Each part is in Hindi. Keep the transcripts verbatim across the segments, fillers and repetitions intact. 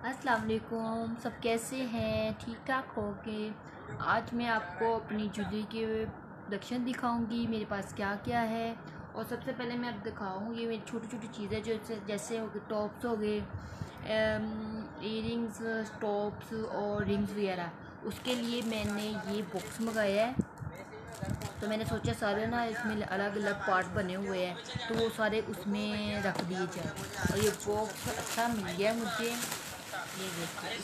अस्सलाम वालेकुम। सब कैसे हैं? ठीक ठाक होंगे। आज मैं आपको अपनी ज्वेलरी के कलेक्शन दिखाऊंगी, मेरे पास क्या क्या है। और सबसे पहले मैं अब दिखाऊंगी ये मेरी छोटी छोटी चीज़ें जो जैसे हो गए टॉप्स हो गए, इयरिंग्स, टॉप्स और रिंग्स वगैरह। उसके लिए मैंने ये बॉक्स मंगाया है। तो मैंने सोचा सारे ना इसमें अलग अलग पार्ट बने हुए हैं, तो वो सारे उसमें रख दिए जाए। और ये बॉक्स अच्छा मिल गया मुझे। ये देखिए,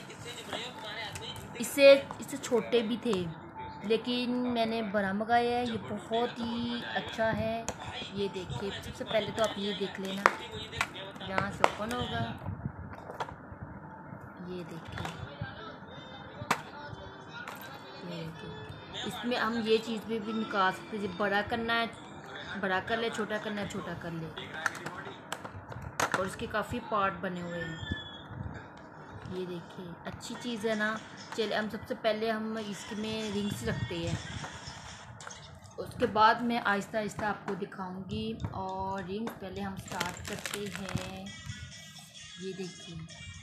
इससे इससे छोटे भी थे लेकिन मैंने बड़ा मंगाया है। ये बहुत ही अच्छा है। ये देखिए, सबसे पहले तो आप ये देख लेना, यहाँ से ओपन होगा। ये देखिए, ये देखिए, इसमें हम ये चीज़ भी, भी निकाल सकते हैं। बड़ा करना है बड़ा कर ले, छोटा करना है छोटा कर ले। और इसके काफ़ी पार्ट बने हुए हैं। ये देखिए, अच्छी चीज़ है ना। चलिए, हम सबसे पहले हम इसमें रिंग्स रखते हैं, उसके बाद मैं आहिस्ता आहिस्ता आपको दिखाऊंगी। और रिंग्स पहले हम स्टार्ट करते हैं। ये देखिए,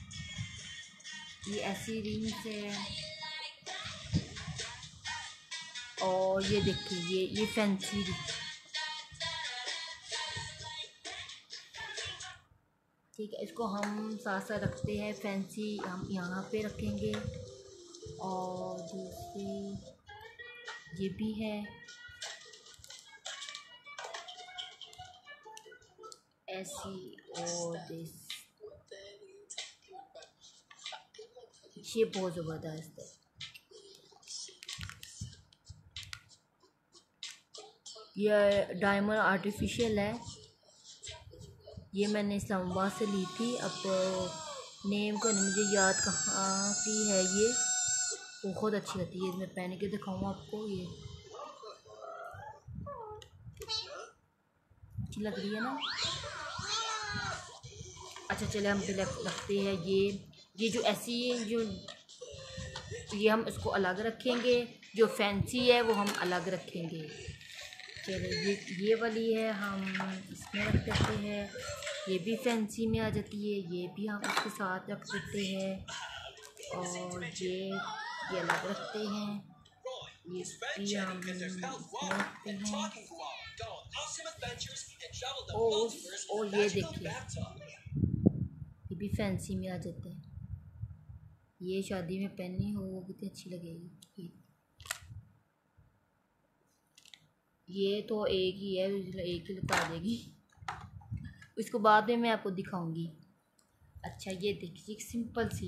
ये ऐसी रिंग्स है। और ये देखिए, ये ये फैंसी रिंग, ठीक है। इसको हम साथ साथ रखते हैं, फैंसी हम यहाँ पे रखेंगे। और दूसरी ये भी है ऐसी। और दिस, ये बहुत ज़बरदस्त है। ये डायमंड आर्टिफिशियल है। ये मैंने इस्लामाबाद से ली थी। अब नेम को नहीं मुझे याद कहाँ की है। ये बहुत अच्छी लगती है। मैं पहन के दिखाऊँ आपको। ये अच्छी लग रही है ना। अच्छा, चले हम भी रखते हैं। ये ये जो ऐसी जो ये हम इसको अलग रखेंगे, जो फैंसी है वो हम अलग रखेंगे। चलिए, ये ये वाली है हम इसमें रख देते हैं। ये भी फैंसी में आ जाती है, ये भी हम इसके साथ रख देते हैं। और ये ये अलग रखते हैं, ये भी हम इसमें रखते हैं। और और ये देखिए, ये भी फैंसी में आ जाते हैं। ये शादी में पहननी हो वो कितनी अच्छी लगेगी। ये तो एक ही है, एक ही लगा देगी। इसको बाद में मैं आपको दिखाऊंगी। अच्छा, ये देखिए, सिंपल सी,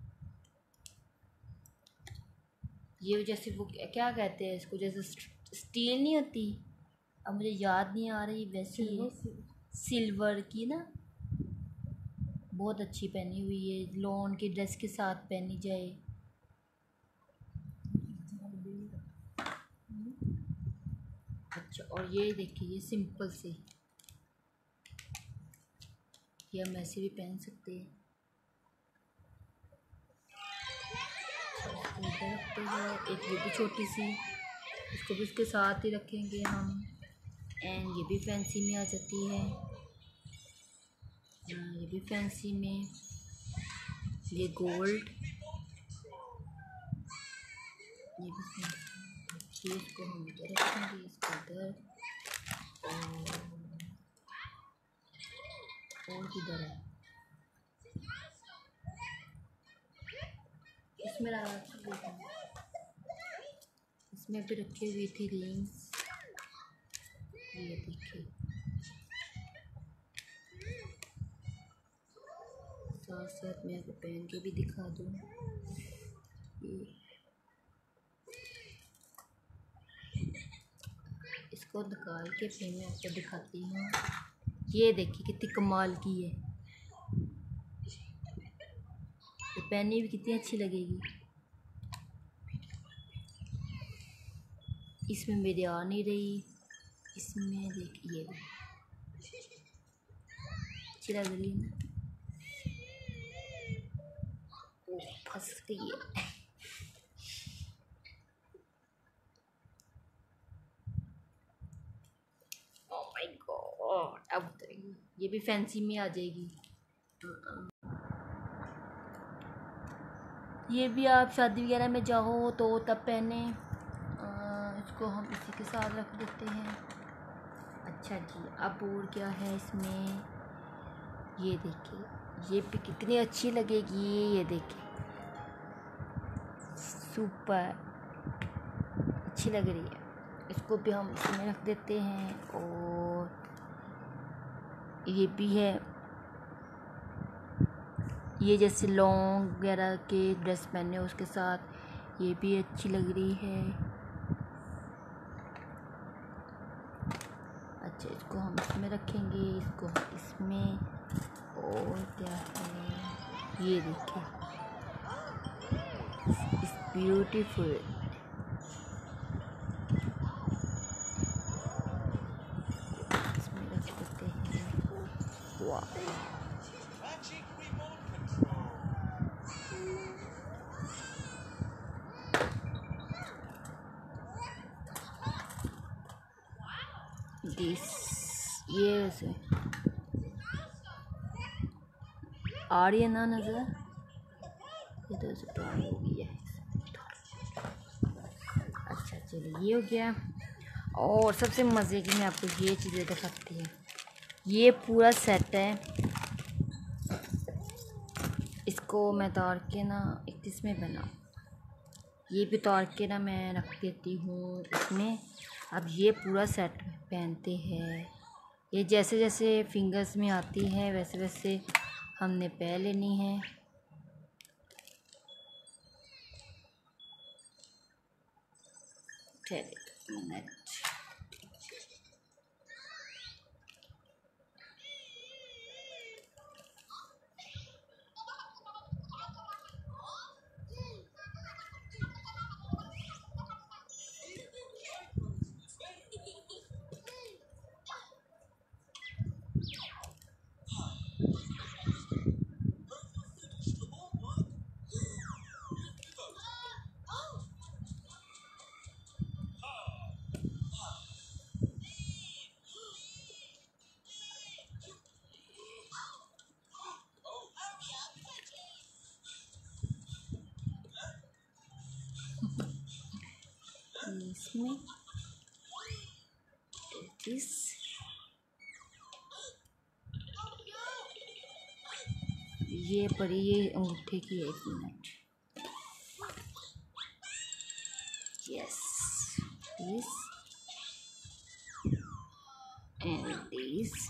ये जैसे वो क्या कहते हैं इसको, जैसे स्टील नहीं होती, अब मुझे याद नहीं आ रही, वैसी सिल्वर की ना। बहुत अच्छी पहनी हुई है, लॉन की ड्रेस के साथ पहनी जाए। अच्छा, और ये देखिए, ये सिंपल से, ये हम ऐसे भी पहन सकते हैं। इधर रखते हैं एक, ये भी छोटी सी, इसको भी इसके साथ ही रखेंगे हम। एंड ये भी फैंसी में आ जाती है। ये भी फैंसी में, ये गोल्ड, ये भी फैंसी। ये इसको हम इधर रखेंगे, इसको इधर। और और किधर है, इसमें इसमें भी रखी हुई थी रिंग्स। ये देखिए, साथ साथ मैं आपको पहन के भी दिखा दूँ। इसको निकाल के फिर मैं आपको दिखाती हूँ। ये देखिए, कितनी कमाल की है। ये पहननी भी कितनी अच्छी लगेगी। इसमें मेरी आ नहीं रही, इसमें देखिए अच्छी लग रही है ना। ओ, फंस गई है। ओह माय गॉड, अब ये भी फैंसी में आ जाएगी। ये भी आप शादी वगैरह में जाओ तो तब पहने। आ, इसको हम इसी के साथ रख देते हैं। अच्छा जी, अब और क्या है इसमें, ये देखिए, ये भी कितनी अच्छी लगेगी। ये देखिए, सुपर अच्छी लग रही है। इसको भी हम इसमें रख देते हैं। और ये भी है, ये जैसे लॉन्ग वगैरह के ड्रेस पहने उसके साथ ये भी अच्छी लग रही है। अच्छा, इसको हम इसमें रखेंगे, इसको हम इसमें। और क्या है, ये देखिए, इट्स ब्यूटीफुल। इसमें रख देते हैं। वाह, दिस ये वैसे आ रही है ना नज़र, ये तो ऐसे ट्राई हो गई है। अच्छा चलिए, ये हो गया। और सबसे मज़े की मैं आपको ये चीज़ें दिखाती हूँ। ये पूरा सेट है, इसको मैं उतार के ना एक इसमें बना, ये भी उतार के ना मैं रख देती हूँ इसमें। अब ये पूरा सेट पहनते हैं। ये जैसे जैसे फिंगर्स में आती है वैसे वैसे हमने पहन लेनी है। मिनट, इसमें इस ये पड़ी, ये अंगूठे की है। एक minute, yes, this and this.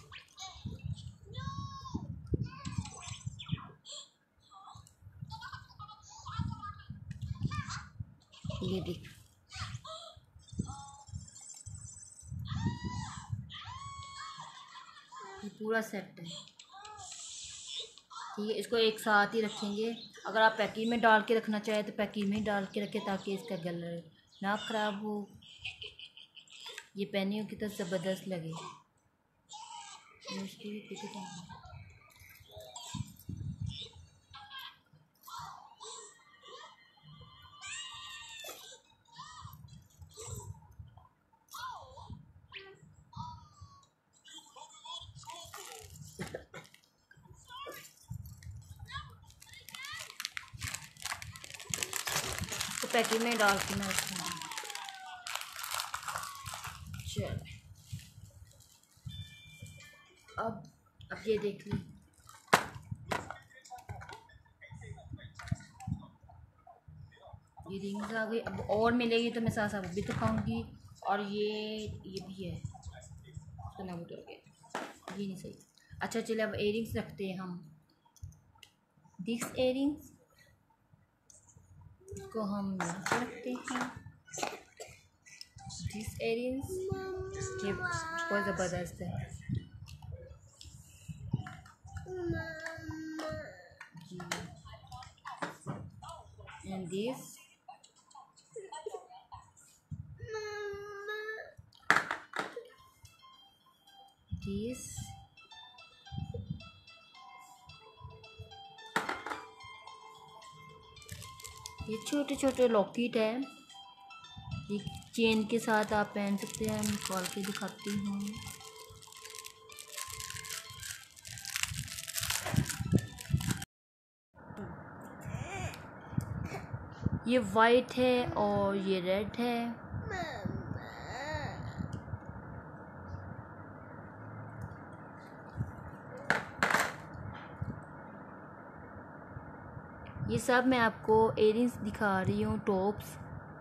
ये देख, ये पूरा सेट है। ठीक है, इसको एक साथ ही रखेंगे। अगर आप पैकेट में डाल के रखना चाहें तो पैकेट में डाल के रखें ताकि इसका कलर ना ख़राब हो। ये पहनी हो कि तो ज़बरदस्त लगे। तो पैकेट में डाल के मैं रखूँगी। चल, अब अब ये देख ली, ये रिंग्स आ गई। अब और मिलेगी तो मैं साथ साथ भी दिखाऊंगी। और ये ये भी है, उसका नाम उतर गया, ये नहीं सही। अच्छा चलिए, अब एयरिंग्स रखते हैं हम। दिस एयरिंग्स, इसको हम यहाँ पे रखते हैं। दिस एयरिंग्स, ये बहुत ज़बरदस्त है जी। एंड दिस, दिस, ये छोटे छोटे लॉकेट है, ये चेन के साथ आप पहन सकते हैं। मैं खोल के दिखाती हूँ। ये वाइट है और ये रेड है। ये सब मैं आपको इयररिंग्स दिखा रही हूँ, टॉप्स।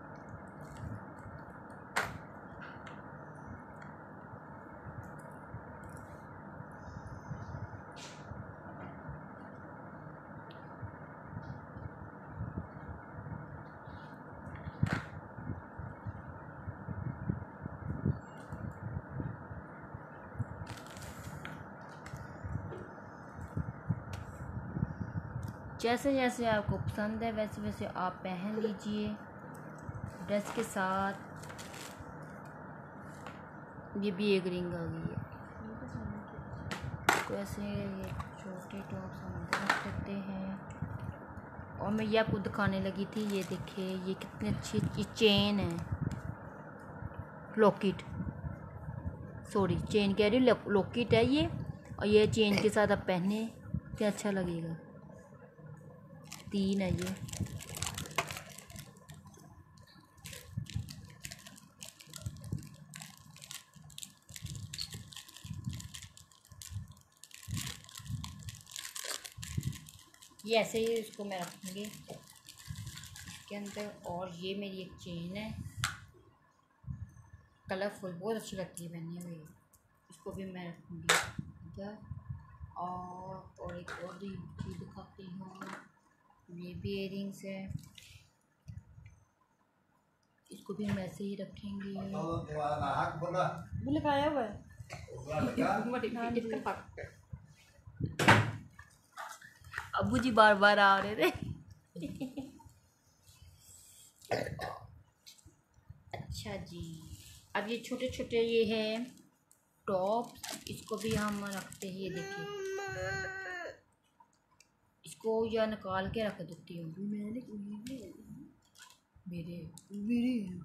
जैसे जैसे आपको पसंद है वैसे वैसे आप पहन लीजिए ड्रेस के साथ। ये भी एक रिंग आ गई है। तो ऐसे ये छोटे टॉप्स हम रख सकते हैं। और मैं ये आपको दिखाने लगी थी, ये देखिए ये कितनी अच्छी ये चेन है, लॉकेट, सॉरी चेन कह रही हूँ, लॉकेट है ये। और ये चेन के साथ आप पहने क्या अच्छा लगेगा। तीन है ये। ये ऐसे ही इसको मैं रखूँगी इसके अंदर। और ये मेरी एक चेन है, कलरफुल, बहुत अच्छी लगती है पहनी हुई। इसको भी मैं रखूँगी इधर। और और एक और भी चीज़ दिखाती हूँ, ये भी इयररिंग्स है, इसको भी हम ऐसे ही रखेंगे। लगाया हुआ है अबू जी बार बार आ रहे थे। अच्छा जी, अब ये छोटे छोटे ये है टॉप, इसको भी हम रखते हैं। ये देखिए इसको या निकाल के रख देती हूँ। मेरे मेरे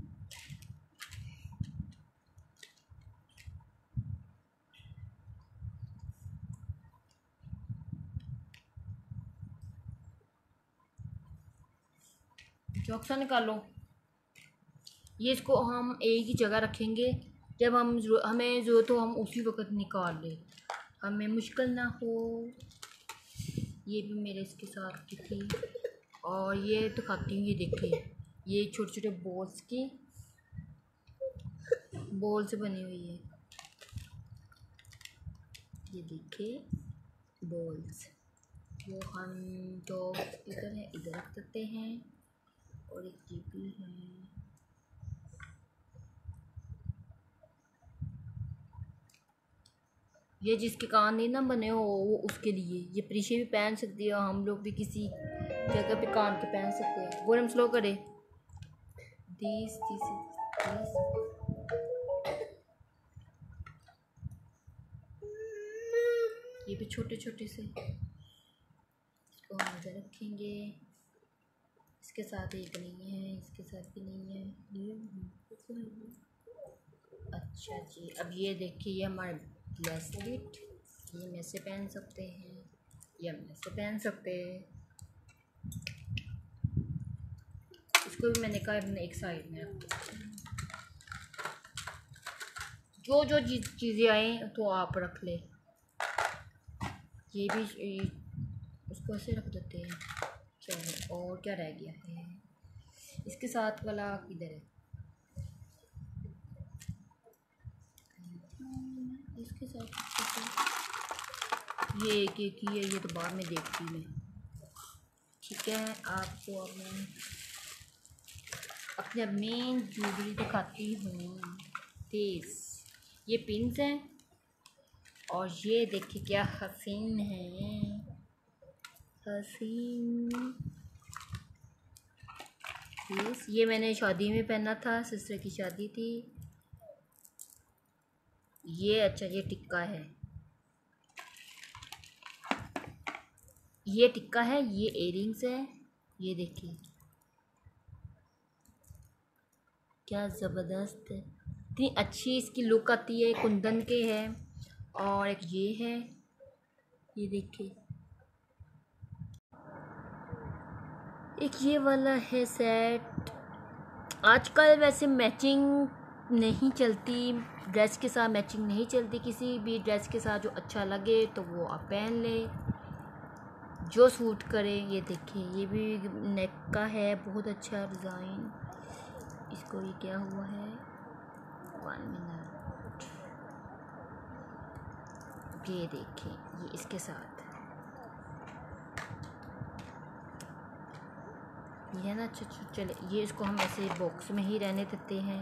चौक सा निकालो। ये इसको हम एक ही जगह रखेंगे, जब हम हमें ज़रूरत हो हम उसी वक्त निकाल लें, हमें मुश्किल ना हो। ये भी मेरे इसके साथ की थी। और ये तो खाती हूँ, ये देखिए ये छोटे छोटे बॉल्स की बॉल से बनी हुई है। ये देखिए बॉल्स, वो हम तो इधर है इधर रख सकते हैं। और एक ये भी है, ये जिसके कान नहीं ना बने हो वो उसके लिए। ये प्रीशे भी पहन सकती है, हम लोग भी किसी जगह पे कान के पहन सकते हैं। वो हम स्लो करें दिस दिस दिस। ये भी छोटे छोटे से, इसको हम इधर रखेंगे। इसके साथ एक नहीं है, इसके साथ भी नहीं है। अच्छा जी, अब ये देखिए ये हमारे ब्रेसलेट, ये हम ऐसे पहन सकते हैं, ये हम ऐसे पहन सकते हैं। इसको भी मैंने कहा अपने एक साइड में रख। जो जो चीज़ें आए तो आप रख ले। ये भी इसको ऐसे रख देते हैं। चलो और क्या रह गया है, इसके साथ वाला किधर है, इसके साथ ये एक एक ही है, ये तो बाद में देखती मैं। ठीक है, आपको अब मैं अपने मेन ज्वेलरी दिखाती हूँ। तेज ये पिन्स हैं और ये देखिए क्या हसीन है, हसीन पीस। ये मैंने शादी में पहना था, सिस्टर की शादी थी। ये अच्छा ये टिक्का है, ये टिक्का है, ये इयररिंग्स है। ये देखिए क्या ज़बरदस्त है, इतनी अच्छी इसकी लुक आती है। कुंदन के है। और एक ये है, ये देखिए एक ये वाला है सेट। आजकल वैसे मैचिंग नहीं चलती, ड्रेस के साथ मैचिंग नहीं चलती। किसी भी ड्रेस के साथ जो अच्छा लगे तो वो आप पहन लें, जो सूट करे। ये देखिए, ये भी नेक का है, बहुत अच्छा डिज़ाइन। इसको ये क्या हुआ है, वन मिनट। ये देखिए, ये इसके साथ ये है ना। अच्छा अच्छा, चले ये इसको हम ऐसे बॉक्स में ही रहने देते हैं।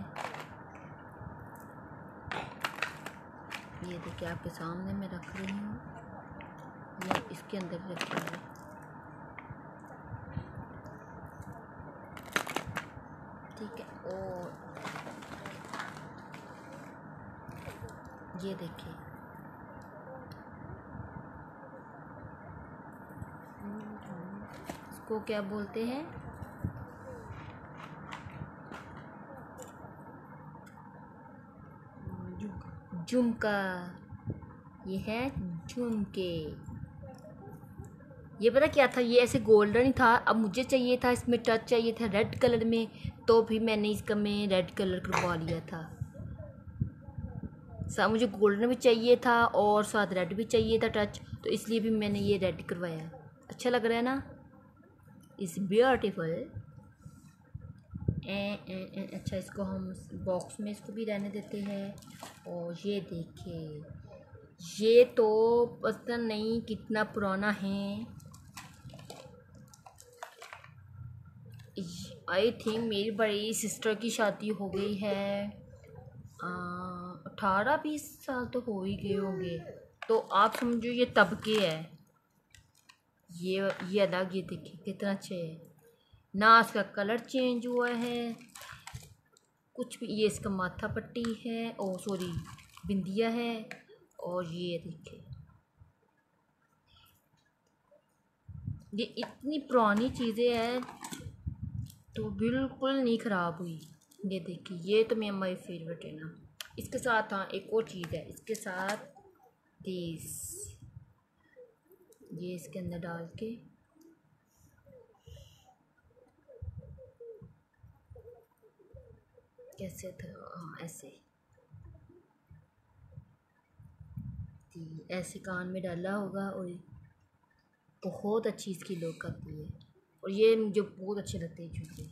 ये देखिए, आपके सामने मैं रख रही हूँ, ये इसके अंदर रखा है। ठीक है, और ये देखिए, इसको क्या बोलते हैं, झुमका। ये है झुमके। ये पता क्या था, ये ऐसे गोल्डन ही था। अब मुझे चाहिए था, इसमें टच चाहिए था रेड कलर में, तो भी मैंने इसका में रेड कलर करवा लिया था। साथ मुझे गोल्डन भी चाहिए था और साथ रेड भी चाहिए था टच, तो इसलिए भी मैंने ये रेड करवाया। अच्छा लग रहा है ना, इस ब्यूटीफुल। ए, ए, ए, अच्छा, इसको हम बॉक्स में इसको भी रहने देते हैं। और ये देखिए, ये तो पता नहीं कितना पुराना है। आई थिंक मेरी बड़ी सिस्टर की शादी हो गई है, अठारह बीस साल तो हो ही गए होंगे। तो आप समझो ये तब के है। ये ये अलग, ये देखिए कितना अच्छे है ना। इसका कलर चेंज हुआ है कुछ भी। ये इसका माथा पट्टी है, ओ सॉरी बिंदिया है। और ये देखिए, ये इतनी पुरानी चीज़ें हैं तो बिल्कुल नहीं ख़राब हुई। ये देखिए, ये तो मेरा माई फेवरेट है ना। इसके साथ हाँ एक और चीज़ है, इसके साथ दिस, ये इसके अंदर डाल के कैसे था, हाँ ऐसे ऐसे कान में डाला होगा। और बहुत अच्छी इसकी लुक आती है, और ये मुझे बहुत अच्छे लगते हैं झुमके।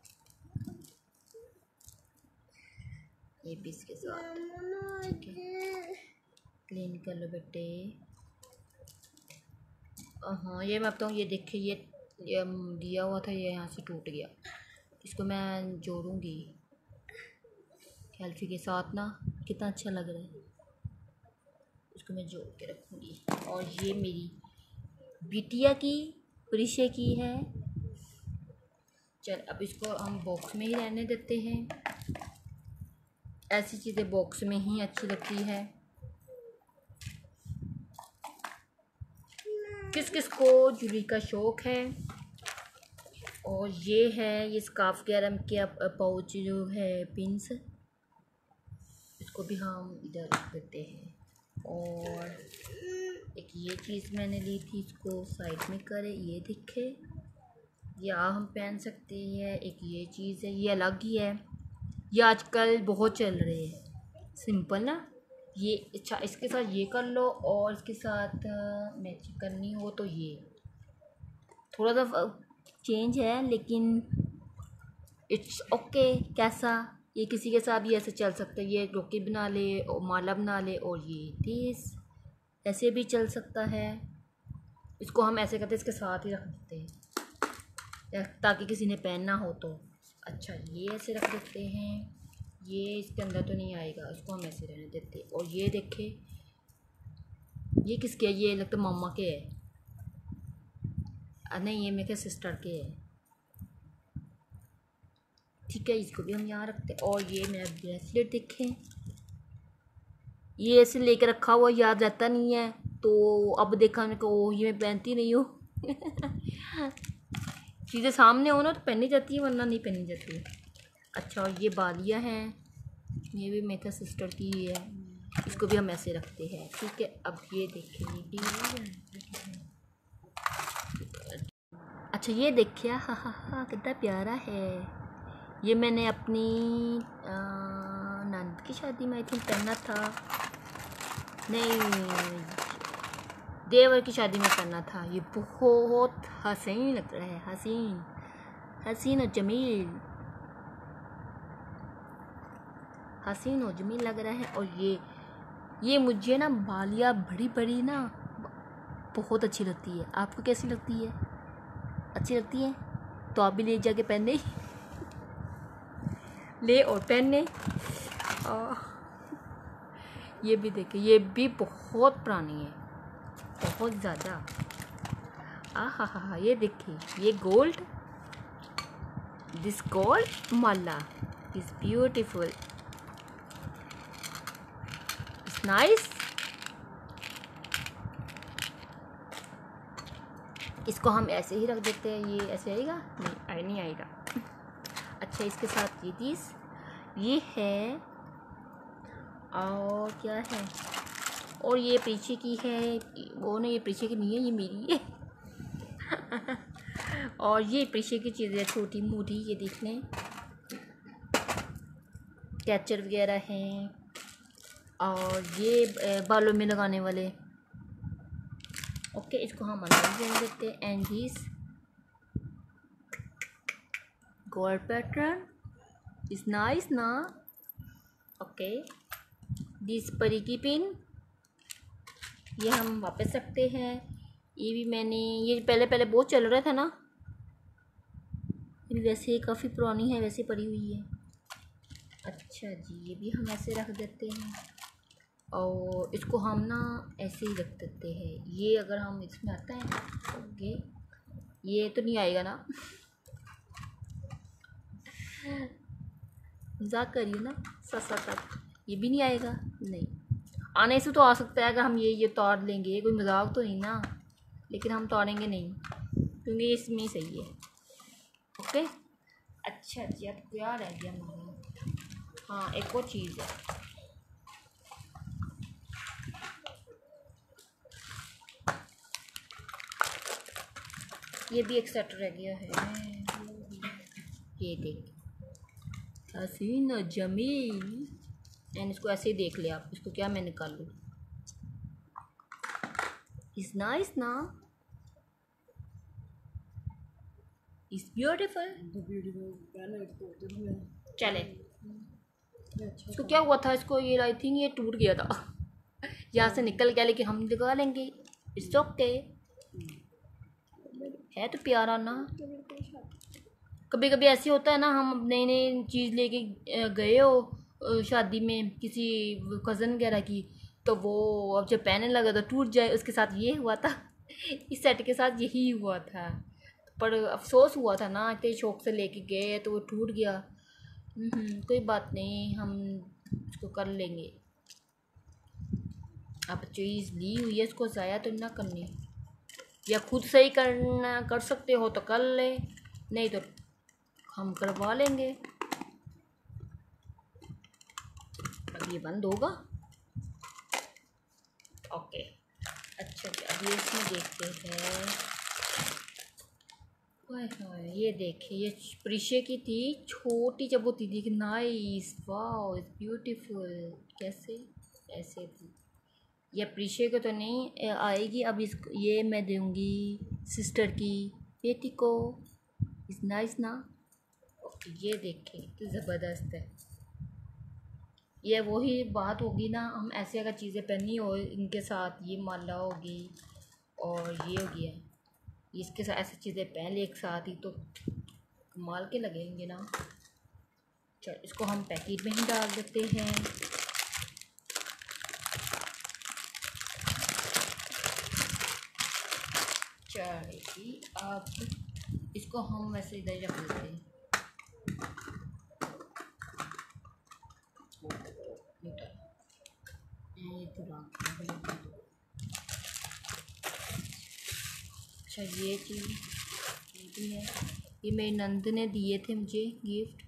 ये भी इसके साथ, ठीक है, क्लीन कर लो बेटे। हाँ ये मैं बताऊँ, ये देखिए, ये ये दिया हुआ था, ये यहाँ से टूट गया। इसको मैं जोड़ूंगी हेल्फी के साथ ना, कितना अच्छा लग रहा है। इसको मैं जोड़ के रखूँगी। और ये मेरी बिटिया की, प्रिशे की है। चल अब इसको हम बॉक्स में ही रहने देते हैं। ऐसी चीज़ें बॉक्स में ही अच्छी लगती है। किस किस को ज्वेलरी का शौक़ है। और ये है, ये स्कार्फ गैरम के पाउच जो है पिंस, इसको भी हम इधर रख देते हैं। और एक ये चीज़ मैंने ली थी, इसको साइड में करे, ये दिखे, या हम पहन सकते हैं। एक ये चीज़ है, ये अलग ही है, ये आजकल बहुत चल रहे हैं सिंपल ना। ये अच्छा, इसके साथ ये कर लो, और इसके साथ मैचिंग करनी हो तो ये थोड़ा सा चेंज है, लेकिन इट्स ओके। कैसा, ये किसी के साथ भी ऐसे चल सकता है। ये रोकी बना ले और माला बना ले, और ये तीस ऐसे भी चल सकता है। इसको हम ऐसे करते हैं, इसके साथ ही रख देते हैं ताकि किसी ने पहनना हो तो। अच्छा, ये ऐसे रख देते हैं, ये इसके अंदर तो नहीं आएगा, इसको हम ऐसे रहने देते हैं। और ये देखे, ये किसके है, ये लगता मम्मा के है, नहीं ये मेरे सिस्टर के है। ठीक है, इसको भी हम यहाँ रखते हैं। और ये मेरा ब्रेसलेट देखें, ये ऐसे लेकर रखा हुआ, याद रहता नहीं है, तो अब देखा मेरे को, ये मैं पहनती नहीं हूँ। चीज़ें सामने हो ना तो पहनी जाती है, वरना नहीं पहनी जाती है। अच्छा, और ये बालियाँ हैं, ये भी मेरे सिस्टर की ही है, इसको भी हम ऐसे रखते हैं। ठीक है, अब ये देखिए, अच्छा अच्छा ये देखिए, हाँ हाँ हाँ कितना प्यारा है। ये मैंने अपनी नंद की शादी में आई थिंक पहना था, नहीं देवर की शादी में पहना था। ये बहुत हसीन लग रहा है, हसीन हसीन और जमील, हसीन और जमील लग रहा है। और ये ये मुझे ना बालियाँ बड़ी बड़ी ना बहुत अच्छी लगती है। आपको कैसी लगती है? अच्छी लगती है तो आप भी ले जाके पहने ले और पहने। और ये भी देखिए, ये भी बहुत पुरानी है, बहुत ज़्यादा। आ हा हा हा, ये देखिए, ये गोल्ड, दिस गोल्ड माला इज ब्यूटीफुल, इट्स नाइस। इसको हम ऐसे ही रख देते हैं। ये ऐसे आएगा? नहीं आई नहीं आएगा। अच्छा इसके साथ ये चीज़ ये है, और क्या है, और ये पीछे की है, वो नहीं ये पीछे की नहीं है, ये मेरी है। और ये पीछे की चीज़ें छोटी मोटी, ये देख लें, कैचर वगैरह हैं, और ये बालों में लगाने वाले। ओके इसको हम अंदर दे देते हैं। And this gold pattern is nice ना। ओके दिस परी की पिन, ये हम वापस रखते हैं। ये भी मैंने, ये पहले पहले बहुत चल रहा था ना, ये वैसे काफ़ी पुरानी है, वैसे पड़ी हुई है। अच्छा जी ये भी हम ऐसे रख देते हैं, और इसको हम ना ऐसे ही रख देते हैं। ये अगर हम इसमें आता है, ओके ये तो नहीं आएगा ना, मजाक करिए ना, ससा तक ये भी नहीं आएगा। नहीं आने से तो आ सकता है अगर हम ये ये तोड़ लेंगे, कोई मजाक तो नहीं ना, लेकिन हम तोड़ेंगे नहीं क्योंकि इसमें ही सही है। ओके अच्छा जी अब क्या रह गया हमारा? हाँ एक और चीज़ है, ये भी एक सेट रह गया है। ये देख हसीन और जमील, एंड इसको ऐसे ही देख ले आप, इसको क्या मैं निकाल लूँ। इज नाइस ना, इज ब्यूटीफुल। चले इसको क्या हुआ था, इसको ये आई थिंक ये टूट गया था, यहाँ से निकल गया, लेकिन हम निकाल लेंगे, इट्स ओके। है तो प्यारा ना। कभी कभी ऐसे होता है ना, हम नई नई चीज़ लेके गए हो शादी में किसी कज़न वगैरह की, तो वो अब जब पहनने लगा तो टूट जाए। उसके साथ ये हुआ था, इस सेट के साथ यही हुआ था, पर अफसोस हुआ था ना, इतने शौक से लेके गए तो वो टूट गया। कोई बात नहीं, हम इसको कर लेंगे। अब चीज़ ली हुई है, इसको ज़ाया तो ना करनी, या खुद सही करना कर सकते हो तो कर ले, नहीं तो हम करवा लेंगे। अब ये बंद होगा। ओके अच्छा अब ये इसमें देखते हैं। ओए ये देखिए, ये प्रीशे की थी छोटी जब वो थी, कि नाइस वाओ इट्स ब्यूटीफुल। कैसे ऐसे थी, ये प्रीशे को तो नहीं आएगी। अब इस ये मैं दूंगी सिस्टर की बेटी को। इस नाइस ना। ओके ये देखें तो ज़बरदस्त है। ये वही बात होगी ना, हम ऐसे अगर चीज़ें पहनी हो इनके साथ, ये माला होगी और ये हो गया, इसके साथ ऐसी चीज़ें पहन ले एक साथ ही तो कमाल के लगेंगे ना। चल इसको हम पैकेट में ही डाल देते हैं। चलिए अब इसको हम वैसे इधर रख देते हैं। अच्छा ये चीज़ ये भी है, ये मेरी नंद ने दिए थे मुझे गिफ्ट।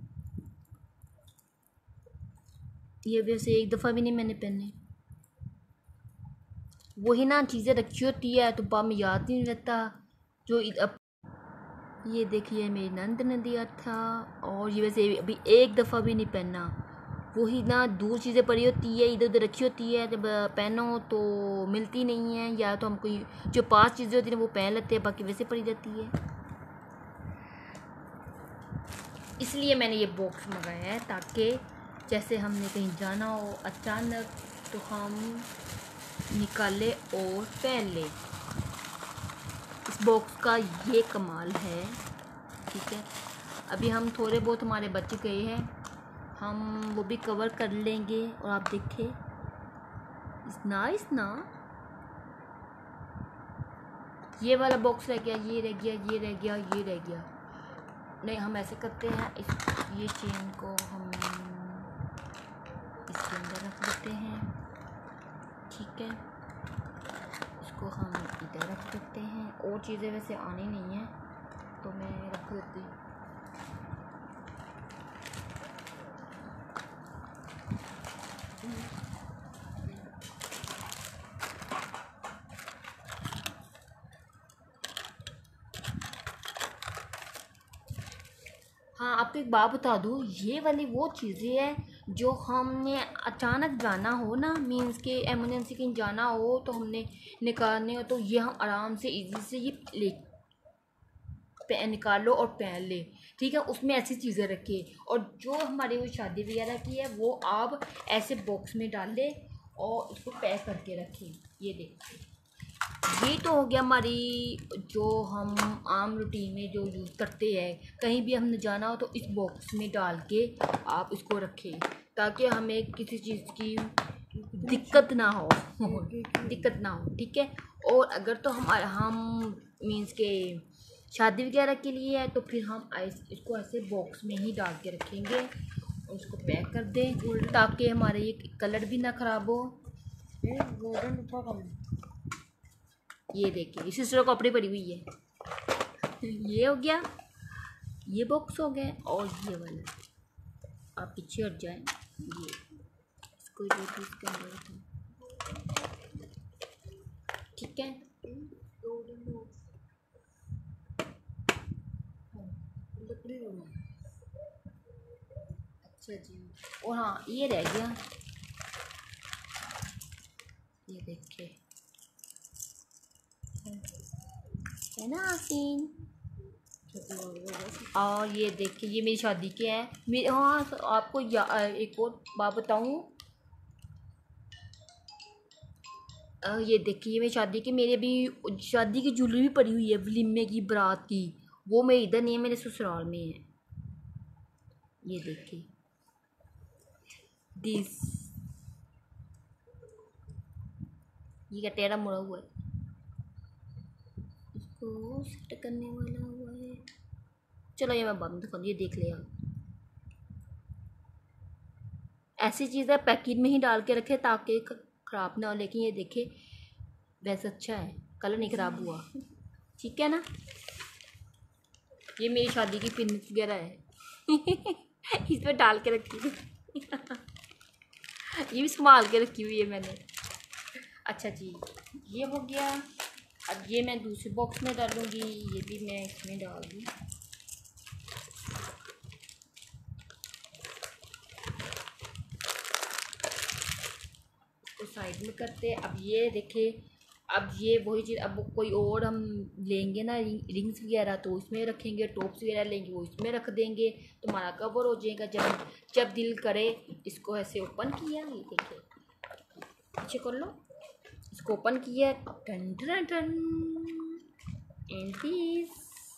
ये वैसे एक दफ़ा भी नहीं मैंने पहने, वही ना चीज़ें रखी होती है तो बाद में याद नहीं रहता जो ये देखिए मेरी नंद ने दिया था, और ये वैसे अभी एक दफ़ा भी नहीं पहना। वही ना, दूर चीज़ें पड़ी होती है, इधर उधर रखी होती है, जब पहनो तो मिलती नहीं है, या तो हम कोई जो पास चीज़ें होती हैं वो पहन लेते हैं, बाकी वैसे पड़ी जाती है। इसलिए मैंने ये बॉक्स मंगाया है, ताकि जैसे हमने कहीं जाना हो अचानक तो हम निकाले और पहन ले। इस बॉक्स का ये कमाल है। ठीक है, अभी हम थोड़े बहुत हमारे बच गए हैं, हम वो भी कवर कर लेंगे। और आप देखें, इस नाइस ना, ये वाला बॉक्स रह गया, ये रह गया, ये रह गया, ये रह गया। नहीं, हम ऐसे करते हैं, इस ये चेन को हम इसके अंदर रख देते हैं। ठीक है, इसको हम इधर रख देते हैं। और चीज़ें वैसे आनी नहीं है तो मैं रख देती हूँ। हाँ, आपको एक बात बता दूँ, ये वाली वो चीज़ें हैं जो हमने अचानक जाना हो ना, मीन्स के एमरजेंसी कहीं जाना हो तो हमने निकालने हो, तो ये हम आराम से इजी से ये ले पे निकाल लो और पहन ले। ठीक है, उसमें ऐसी चीज़ें रखिए। और जो हमारी वो शादी वगैरह की है वो आप ऐसे बॉक्स में डाल ले और उसको पैक करके रखें। ये देखिए, ये तो हो गया हमारी जो हम आम रूटीन में जो यूज़ करते हैं। कहीं भी हमने जाना हो तो इस बॉक्स में डाल के आप इसको रखें, ताकि हमें किसी चीज़ की दिक्कत ना हो दिक्कत ना हो। ठीक है, और अगर तो हमारा हम मीन्स के शादी वगैरह के लिए है तो फिर हम इसको ऐसे बॉक्स में ही डाल के रखेंगे और इसको पैक कर दें, ताकि हमारे ये कलर भी ना ख़राब हो। ये देखिए, इसी तरह कपड़े पड़ी हुई है। ये हो गया, ये बॉक्स हो गया, और ये वाला आप पीछे हट जाएं। ये इसको इसके अंदर, ठीक है। अच्छा जी, और हाँ, ये रह गया, ये देखिए, है ना आसीन। और ये देखिए, ये मेरी शादी के हैं मेरे। हाँ, आपको एक और बात बताऊँ, ये देखिए, ये मेरी शादी की, मेरी अभी शादी की ज्वेलरी भी पड़ी हुई है वलीमे की, बारात की। वो मेरे इधर नहीं है, मेरे ससुराल में है। ये देखिए, दिस, ये क्या टेढ़ा मुड़ा हुआ है, इसको सेट करने वाला हुआ है। चलो ये मैं बंद कर, ये देख लिया। ऐसी चीज़ें पैकेट में ही डाल के रखे ताकि ख़राब ना हो। लेकिन ये देखिए, वैसे अच्छा है, कलर नहीं ख़राब हुआ। ठीक है ना, ये मेरी शादी की पिन वगैरह है। इसमें डाल के रखी हुई। ये भी संभाल के रखी हुई है मैंने। अच्छा जी, ये हो गया। अब ये मैं दूसरे बॉक्स में डालूँगी, ये भी मैं इसमें डाल दूँ। तो साइड में करते हैं। अब ये देखिए, अब ये वही चीज़, अब कोई और हम लेंगे ना रिंग, रिंग्स वगैरह, तो इसमें रखेंगे। टॉप्स वगैरह लेंगे वो इसमें रख देंगे, तो हमारा कवर हो जाएगा। जब जब दिल करे इसको ऐसे ओपन किया, ये देखिए, पीछे कर लो, इसको ओपन किया, टन टन टन, एंड दिस,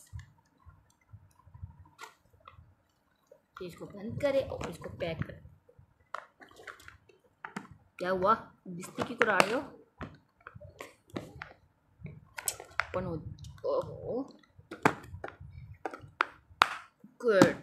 इसको बंद करें और इसको पैक करें। क्या हुआ, बिस्ती की करा रहे हो? ओपन हो, ओहो, गुड।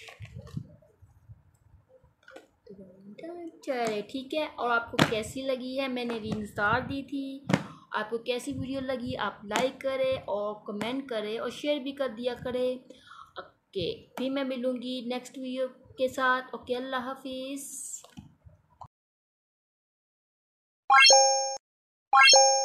चले ठीक है। और आपको कैसी लगी है, मैंने रिंग स्टार दी थी, आपको कैसी वीडियो लगी आप लाइक करें और कमेंट करें और शेयर भी कर दिया करें। ओके, फिर मैं मिलूँगी नेक्स्ट वीडियो के साथ। ओके, अल्लाह हाफिज़।